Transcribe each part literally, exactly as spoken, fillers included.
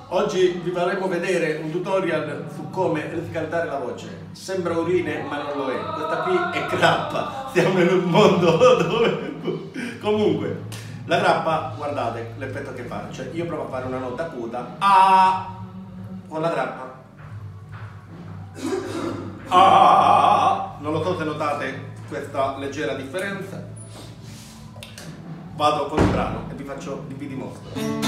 Oggi vi faremo vedere un tutorial su come riscaldare la voce. Sembra urine ma non lo è. Questa qui è grappa. Siamo in un mondo dove... Comunque, la grappa, guardate l'effetto che fa. Cioè io provo a fare una nota acuta. Ah! Con la grappa. Ah! Non lo so se notate questa leggera differenza. Vado con il brano e vi faccio, vi dimostro.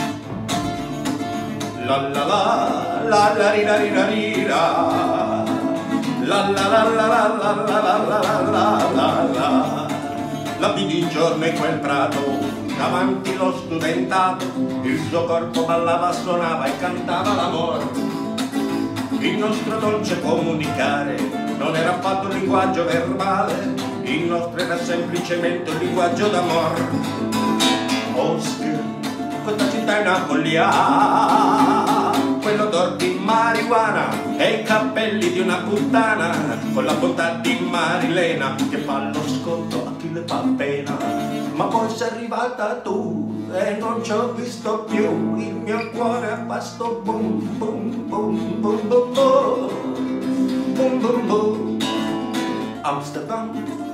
La la la la la ri la ri la ri la la la la la la la la la la la la la. La vidi un giorno in quel prato, davanti lo studentato, il suo corpo ballava, suonava e cantava l'amore. Il nostro dolce comunicare non era affatto un linguaggio verbale, il nostro era semplicemente un linguaggio d'amore. Oscar, questa città è Napoli, ah, quell'odor di marijuana e i capelli di una puttana, con la bontà di Marilena che fa lo sconto a chi le fa pena. Ma poi sei arrivata tu e non ci ho visto più, il mio cuore ha fatto boom boom boom boom boom boom boom boom boom. Amsterdam,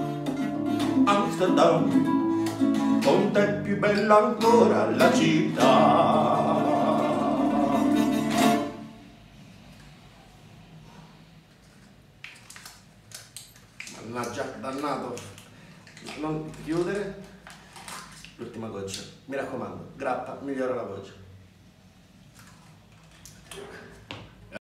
Amsterdam, con te è più bella ancora la città. Mannaggia, dannato. Non chiudere. L'ultima goccia. Mi raccomando, grappa migliora la voce.